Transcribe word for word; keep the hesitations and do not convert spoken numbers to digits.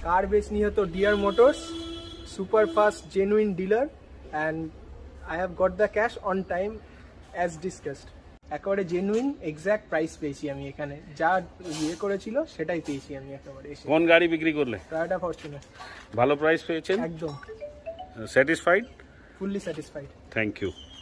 Car बेचनी हो तो dear motors, super fast genuine dealer, and I have got the cash on time as discussed. একেবারে genuine exact price পেয়েছি আমি, এখানে যা ইয়ে করেছিল সেটাই পেয়েছি আমি একেবারে এসে। কোন গাড়ি বিক্রি করলে? Toyota Fortuner. ভালো প্রাইস পেয়েছেন? একদম। Satisfied? Fully satisfied. Thank you.